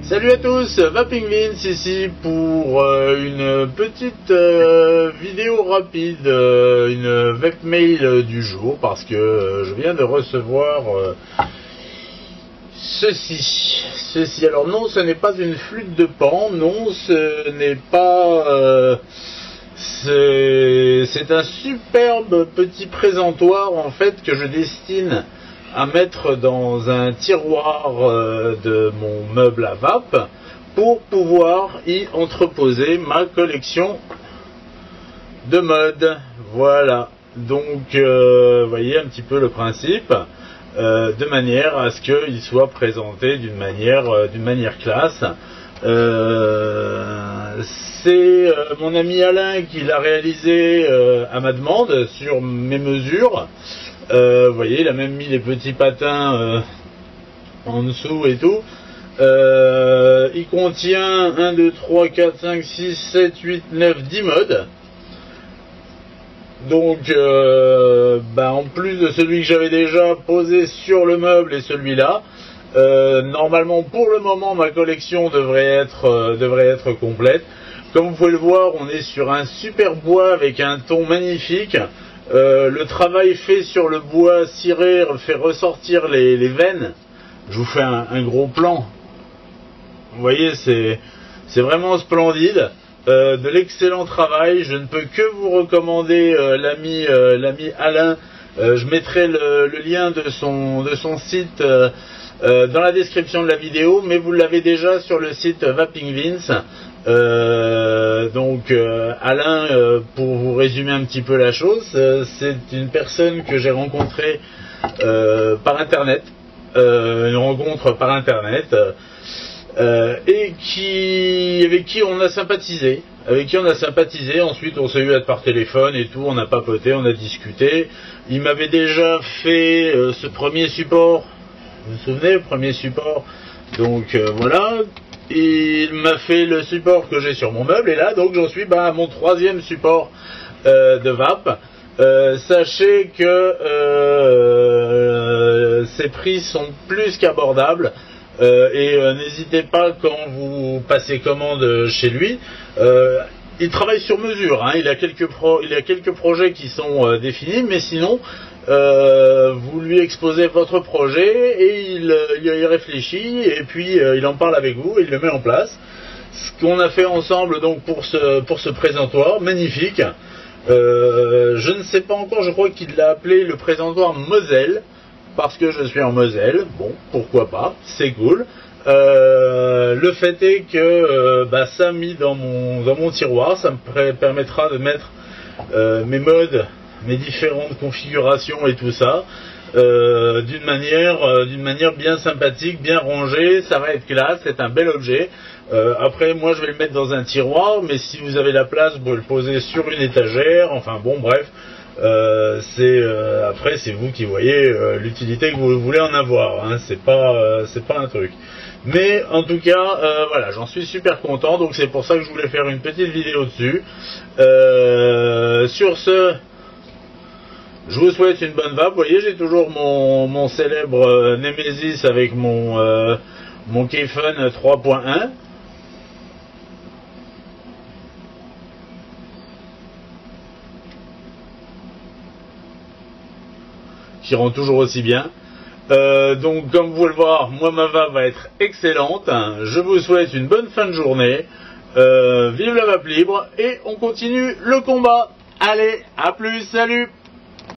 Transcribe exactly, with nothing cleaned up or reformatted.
Salut à tous, Vaping Vince ici pour euh, une petite euh, vidéo rapide, euh, une webmail euh, du jour, parce que euh, je viens de recevoir euh, ceci. Ceci, alors non, ce n'est pas une flûte de Pan, non, ce n'est pas... Euh, c'est un superbe petit présentoir en fait que je destine à mettre dans un tiroir euh, de mon meuble à vape pour pouvoir y entreposer ma collection de modes. Voilà, donc euh, vous voyez un petit peu le principe, euh, de manière à ce qu'il soit présenté d'une manière, euh, d'une manière classe. Euh, c'est euh, mon ami Alain qui l'a réalisé euh, à ma demande sur mes mesures. Euh, vous voyez, il a même mis les petits patins euh, en dessous et tout. Euh, il contient un, deux, trois, quatre, cinq, six, sept, huit, neuf, dix modes. Donc, euh, bah, en plus de celui que j'avais déjà posé sur le meuble et celui-là, euh, normalement pour le moment ma collection devrait être, euh, devrait être complète. Comme vous pouvez le voir, on est sur un super bois avec un ton magnifique. Euh, le travail fait sur le bois ciré fait ressortir les, les veines. Je vous fais un, un gros plan. Vous voyez, c'est c'est vraiment splendide. Euh, de l'excellent travail. Je ne peux que vous recommander euh, l'ami euh, l'ami Alain. Euh, je mettrai le, le lien de son, de son site euh, euh, dans la description de la vidéo, mais vous l'avez déjà sur le site Vaping Vince. Euh, donc euh, Alain, euh, pour vous résumer un petit peu la chose, euh, c'est une personne que j'ai rencontrée euh, par internet, euh, une rencontre par internet, euh, et qui, avec qui on a sympathisé, avec qui on a sympathisé. Ensuite on s'est eu par téléphone et tout, on a papoté, on a discuté. Il m'avait déjà fait euh, ce premier support, vous vous souvenez, le premier support, donc euh, voilà. Il m'a fait le support que j'ai sur mon meuble, et là donc j'en suis bah, à mon troisième support euh, de vape. Euh, sachez que euh, ces prix sont plus qu'abordables, euh, et euh, n'hésitez pas quand vous passez commande chez lui. Euh, il travaille sur mesure, hein. il, a quelques pro il a quelques projets qui sont euh, définis, mais sinon Euh, vous lui exposez votre projet et il, il y réfléchit, et puis euh, il en parle avec vous et il le met en place. Ce qu'on a fait ensemble donc pour ce, pour ce présentoir magnifique. Euh, je ne sais pas encore, je crois qu'il l'a appelé le présentoir Moselle, parce que je suis en Moselle. Bon, pourquoi pas, c'est cool. Euh, le fait est que euh, bah, ça mis dans mon, dans mon tiroir, ça me permettra de mettre euh, mes modes, mes différentes configurations et tout ça, euh, d'une manière, euh, d'une manière bien sympathique, bien rangée. Ça va être classe, c'est un bel objet. Euh, après, moi, je vais le mettre dans un tiroir, mais si vous avez la place, vous pouvez le poser sur une étagère. Enfin bon, bref, euh, c'est euh, après c'est vous qui voyez euh, l'utilité que vous voulez en avoir. Hein. C'est pas, euh, c'est pas un truc. Mais en tout cas, euh, voilà, j'en suis super content. Donc c'est pour ça que je voulais faire une petite vidéo dessus. Euh, sur ce. Je vous souhaite une bonne vape. Vous voyez, j'ai toujours mon, mon célèbre euh, Nemesis avec mon, euh, mon Kayfun trois point un. Qui rend toujours aussi bien. Euh, donc, comme vous pouvez le voir, moi, ma vape va être excellente. Je vous souhaite une bonne fin de journée. Euh, vive la vape libre et on continue le combat. Allez, à plus, salut!